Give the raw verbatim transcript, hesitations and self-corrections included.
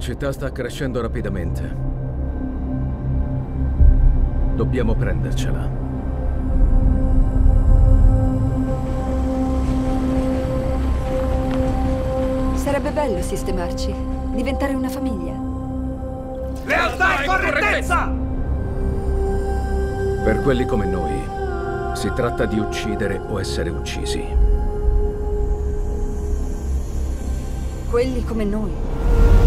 città sta crescendo rapidamente. Dobbiamo prendercela. Sarebbe bello sistemarci, diventare una famiglia. Lealtà e correttezza! Per quelli come noi, si tratta di uccidere o essere uccisi. Quelli come noi